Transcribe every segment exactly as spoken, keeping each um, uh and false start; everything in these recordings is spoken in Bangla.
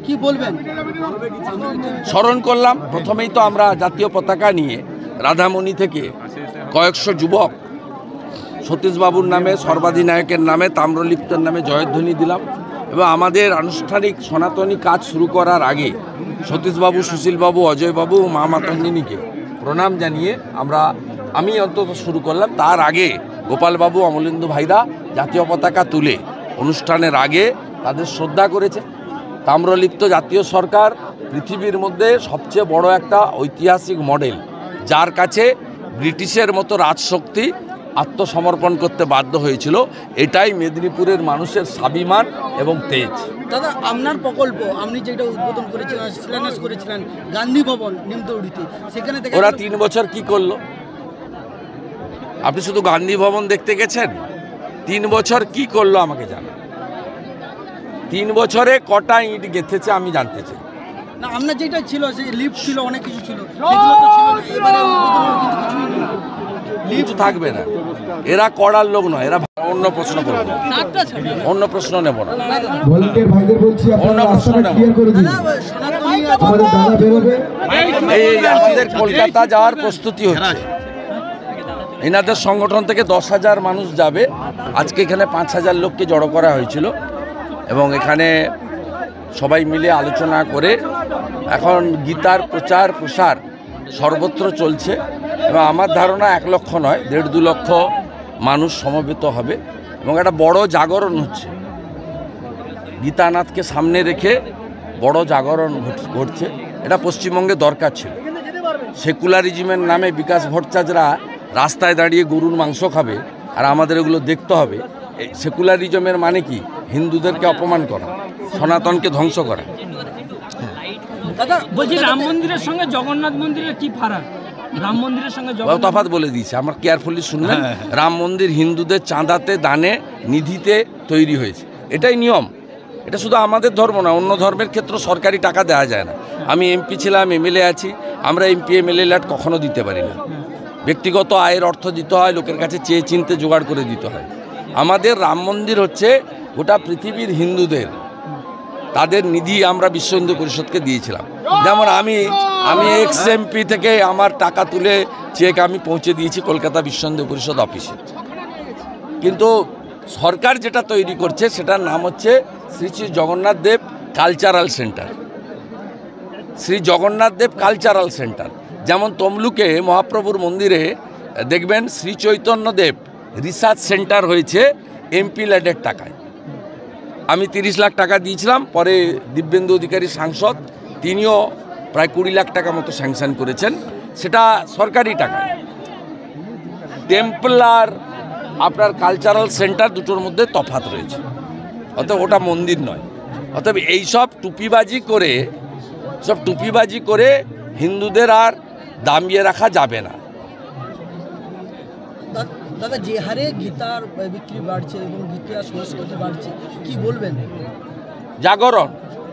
কি বলবেন? স্মরণ করলাম, প্রথমেই তো আমরা জাতীয় পতাকা নিয়ে রাধামণি থেকে কয়েকশো যুবক সতীশবাবুর নামে, সর্বাধিনায়কের নামে, তাম্রলিপ্তের নামে জয়ধ্বনি দিলাম এবং আমাদের আনুষ্ঠানিক সনাতনী কাজ শুরু করার আগে সতীশবাবু, সুশীলবাবু, অজয়বাবু, মা মাতঙ্গিনীকে প্রণাম জানিয়ে আমরা আমি অন্তত শুরু করলাম। তার আগে গোপালবাবু, অমলেন্দু ভাইরা জাতীয় পতাকা তুলে অনুষ্ঠানের আগে তাদের শ্রদ্ধা করেছে। তাম্রলিপ্ত জাতীয় সরকার পৃথিবীর মধ্যে সবচেয়ে বড় একটা ঐতিহাসিক মডেল, যার কাছে ব্রিটিশের মতো রাজশক্তি আত্মসমর্পণ করতে বাধ্য হয়েছিল। এটাই মেদিনীপুরের মানুষের স্বাভিমান এবং তেজ। দাদা, আপনার প্রকল্প আপনি যেটা উদ্বোধন করেছিলেন, শিলান্যাস করেছিলেন গান্ধী ভবন নিমতৌড়িতে, সেখানে ওরা তিন বছর কি করলো? আপনি শুধু গান্ধী ভবন দেখতে গেছেন? তিন বছর কি করলো আমাকে জানান। তিন বছরে কটা ইট গেঁথেছে আমি জানতে চাই। না, আপনার যেটা ছিল, যে লিফট ছিল, অনেক কিছু ছিল, সেগুলো তো ছিল না। এবারে উদ্বোধন কিন্তু কিছুই নেই, লিফট থাকবে না। এরা করার লোক নয়, এরা অন্য প্রশ্ন করবে, অন্য প্রশ্ন নেব না, অন্য প্রশ্ন নেব। এই আমাদের কলকাতা যাওয়ার প্রস্তুতি হচ্ছে, এনাদের সংগঠন থেকে দশ হাজার মানুষ যাবে। আজকে এখানে পাঁচ হাজার লোককে জড়ো করা হয়েছিল এবং এখানে সবাই মিলে আলোচনা করে এখন গীতার প্রচার প্রসার সর্বত্র চলছে এবং আমার ধারণা এক লক্ষ নয়, দেড় দু লক্ষ মানুষ সমবেত হবে এবং একটা বড় জাগরণ হচ্ছে। গীতানাথকে সামনে রেখে বড় জাগরণ ঘটছে। এটা পশ্চিমবঙ্গে দরকার ছিল। সেকুলারিজমের নামে বিকাশ ভট্টাচার্যরা রাস্তায় দাঁড়িয়ে গরুর মাংস খাবে আর আমাদের এগুলো দেখতে হবে। সেকুলারিজমের মানে কি? হিন্দুদেরকে অপমান করা, সনাতনকে ধ্বংস করা। দাদা বলছি, রাম মন্দিরের সঙ্গে জগন্নাথ মন্দিরের কি ফারাক? রাম মন্দিরের সঙ্গে তফাৎ বলে দিয়েছে, আমার কেয়ারফুলি শুনবেন। রাম মন্দির হিন্দুদের চাঁদাতে, দানে, নিধিতে তৈরি হয়েছে, এটাই নিয়ম। এটা শুধু আমাদের ধর্ম না, অন্য ধর্মের ক্ষেত্রে সরকারি টাকা দেওয়া যায় না। আমি এমপি ছিলাম, এমএলএ আছি, আমরা এমপি এমএলএ ল্যাট কখনো দিতে পারি না। ব্যক্তিগত আয়ের অর্থ দিতে হয়, লোকের কাছে চেয়ে চিনতে জোগাড় করে দিতে হয়। আমাদের রাম মন্দির হচ্ছে গোটা পৃথিবীর হিন্দুদের, তাদের নিধি আমরা বিশ্ব হিন্দু পরিষদকে দিয়েছিলাম। যেমন আমি আমি এক্স এমপি থেকে আমার টাকা তুলে চেক আমি পৌঁছে দিয়েছি কলকাতা বিশ্ব হিন্দু পরিষদ অফিসে। কিন্তু সরকার যেটা তৈরি করছে সেটার নাম হচ্ছে Shri Shri Jagannath Dev cultural centre. Shri Jagannath Dev cultural centre, যেমন তমলুকে মহাপ্রভুর মন্দিরে দেখবেন শ্রী চৈতন্য দেব রিসার্চ সেন্টার হয়েছে এমপি ল্যাডের টাকায়। আমি তিরিশ লাখ টাকা দিয়েছিলাম, পরে দিব্যেন্দু অধিকারী সাংসদ, তিনিও প্রায় কুড়ি লাখ টাকা মতো স্যাংশন করেছেন, সেটা সরকারি টাকায়। টেম্পল আর আপনার কালচারাল সেন্টার দুটোর মধ্যে তফাৎ রয়েছে, অতএব ওটা মন্দির নয়। অতএব এইসব টুপিবাজি করে সব টুপিবাজি করে হিন্দুদের আর দামিয়ে রাখা যাবে না। দাদা, যে হারে গীতার বিক্রি বাড়ছে এবং গীতার সংস্কৃতি বাড়ছে, কি বলবেন? জাগরণ,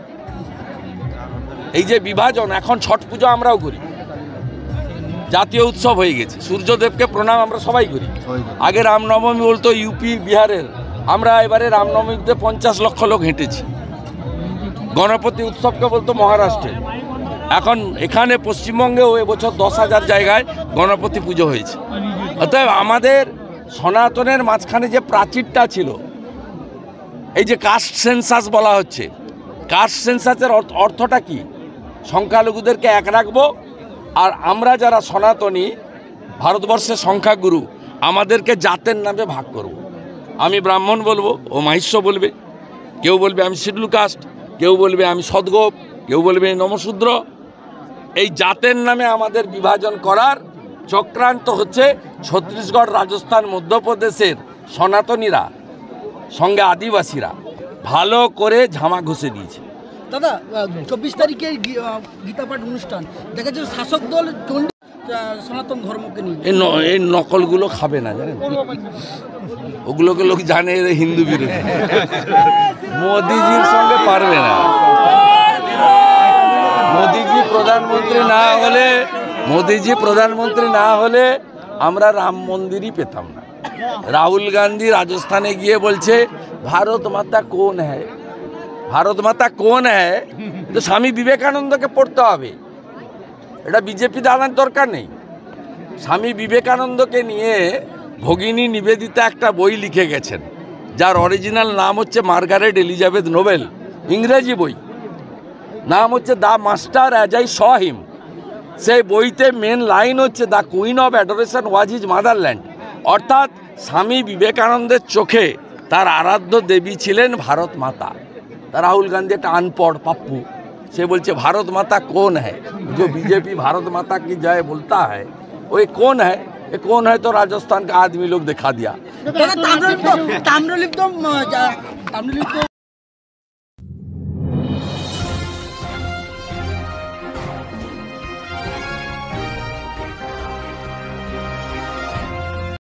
এই যে বিভাজন, এখন ছট পুজো আমরাও করি, জাতীয় উৎসব হয়ে গেছে। সূর্যদেবকে প্রণাম আমরা সবাই করি। আগে রামনবমী বলতো ইউপি বিহারের, আমরা এবারে রামনবমীতে পঞ্চাশ লক্ষ লোক হেঁটেছি। গণপতি উৎসবকে বলতো মহারাষ্ট্রে, এখন এখানে পশ্চিমবঙ্গেও এবছর দশ হাজার জায়গায় গণপতি পুজো হয়েছে। অতএব আমাদের সনাতনের মাঝখানে যে প্রাচীরটা ছিল, এই যে কাস্ট সেন্সাস বলা হচ্ছে, কাস্ট সেন্সাসের অর্থটা কি? সংখ্যালঘুদেরকে এক রাখবো আর আমরা যারা সনাতনী, ভারতবর্ষের সংখ্যাগুরু, আমাদেরকে জাতের নামে ভাগ করব। আমি ব্রাহ্মণ বলবো, ও মাহিষ্য বলবে, কেউ বলবে আমি শিডুল কাস্ট, কেউ বলবে আমি সদগোপ, কেউ বলবে নমশূদ্র। এই জাতের নামে আমাদের বিভাজন করার চক্রান্ত হচ্ছে ছত্তিশগড়, রাজস্থান, মধ্যপ্রদেশের সনাতনীরা সঙ্গে আদিবাসীরা ভালো করে ঝামা ঘষে দিয়েছে। দাদা, চব্বিশ তারিখে গীতা পাঠ অনুষ্ঠান, দেখা যাচ্ছে শাসক দল সনাতন ধর্মকে নিয়ে এই নকলগুলো খাবে না, জানেন, ওগুলোকে লোক জানে হিন্দু বিরোধী। মোদিজির সঙ্গে পারবে না। মোদিজি প্রধানমন্ত্রী না হলে মোদিজি প্রধানমন্ত্রী না হলে আমরা রাম মন্দিরই পেতাম না। রাহুল গান্ধী রাজস্থানে গিয়ে বলছে ভারত মাতা কোন হ্যায়, ভারত মাতা কোন হ্যায় তো স্বামী বিবেকানন্দকে পড়তে হবে, এটা বিজেপি দাঁড়ানোর দরকার নেই। স্বামী বিবেকানন্দকে নিয়ে ভগিনী নিবেদিতা একটা বই লিখে গেছেন, যার অরিজিনাল নাম হচ্ছে মার্গারেট এলিজাবেথ নোবেল, ইংরেজি বই, নাম হচ্ছে the master as I saw him. সেই বইতে মেন লাইন হচ্ছে the queen of adoration was his motherland, অর্থাৎ স্বামী বিবেকানন্দের চোখে তার আরাধ্য দেবী ছিলেন ভারত মাতা। তা রাহুল গান্ধী একটা আনপড় পাপ্পু, সে বলছে ভারত মাতা কোন है, जो बीजेपी भारत माता की जय बोलता है वो ये कौन है, ये कौन है तो राजस्थान का आदमी लोग दिखा दिया। দাদা তাম্রলিপ্ত তাম্রলিপ্ত তাম্রলিপ্ত